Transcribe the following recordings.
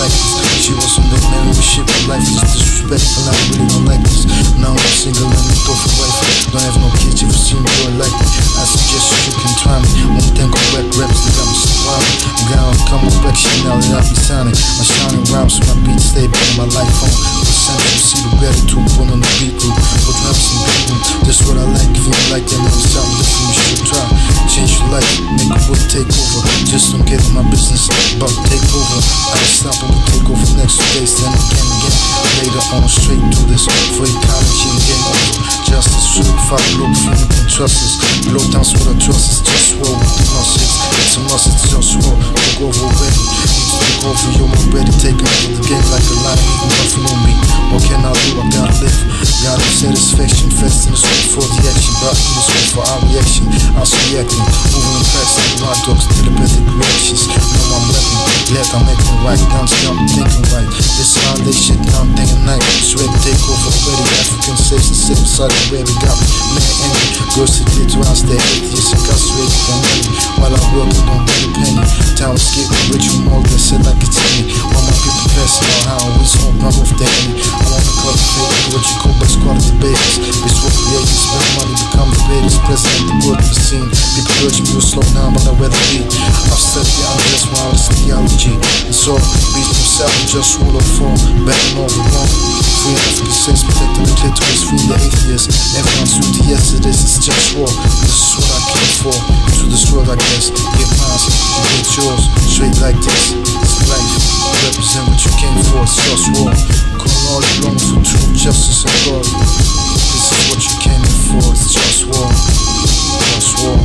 like this. She was on the man with shit, but life is disrespectful. I really don't like this. Now I'm single and I'm for wife. Don't have no kids if you see me or like me. I suggest you can try me. One thing on rap raps that I'm surrounded. I'm gonna come back shit now that I be signing. I'm shining rhymes so my beats stay in my life phone. You see the gratitude put on the beat group. Put rhymes in beat group. That's what I like. If you don't like that, then something different you should try. Change your life, make a wood take over. Just don't get in my business, but take over. I will stop and we'll take over next few days. Then again. Later on, straight to this. For ecology and game over. Justice, certified, Globalfirm, you can trust us. Blow down what I trust is JustWar with the muscles. It's a must, it's JustWar. Look over already. Need to look over, you're already taking over the game like a lion, even nothing on me. What can I do? I gotta live. Gotta satisfaction, fast in the street for the action. But in the street for our reaction. I was reacting, moving and passing the wild dogs, telepathic reactions. Now I'm rapping, glad I'm acting right. Down to I'm thinking right. This holiday shit down day and night. Sweat take over already. African states and sit beside the where we got man angry. Girls sit there to us, they're atheists, incarcerated and money. While I work, I don't get a penny. Time is getting rich from all that said like it's me. While my people passing out how we smoke, run off the enemy. I wanna cultivate what you call best quality babies. It's what creators spend money, become the babies. President, the world of the scene. People urge me to slow down, but I'd rather be. I've studied the unjust violence theology. And so, beat themselves and just rule of form. Better know we want. Free African sex, protecting the clitoris, free the atheists. Everyone's with the yesterday's, it's JustWar. This is what I came for. To this world, I guess. Get mine, you get yours. Straight like this. It's life. Represent what you came for, it's JustWar. Call all along for truth, justice, and God. This is what you came in for, it's JustWar. JustWar.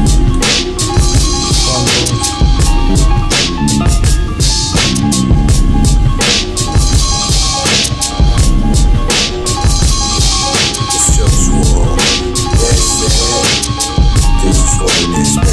One love. It's JustWar. That's it. This is what it is, man.